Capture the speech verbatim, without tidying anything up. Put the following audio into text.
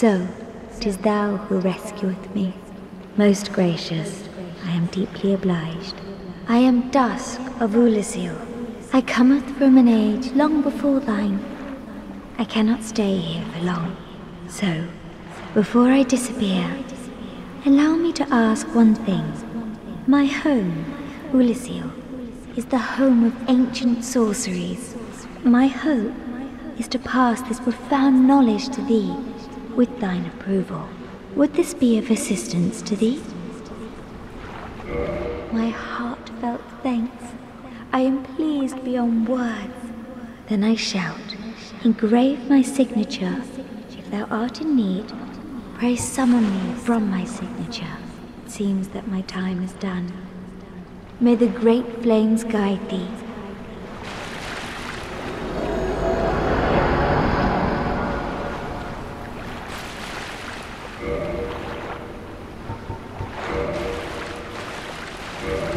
So, 'tis thou who rescueth me. Most gracious, I am deeply obliged. I am Dusk of Oolacile. I cometh from an age long before thine. I cannot stay here for long. So, before I disappear, allow me to ask one thing. My home, Oolacile, is the home of ancient sorceries. My hope is to pass this profound knowledge to thee with thine approval. Would this be of assistance to thee? My heartfelt thanks. I am pleased beyond words. Then I shout, engrave my signature. If thou art in need, pray summon me from my signature. It seems that my time is done. May the great flames guide thee. Yeah.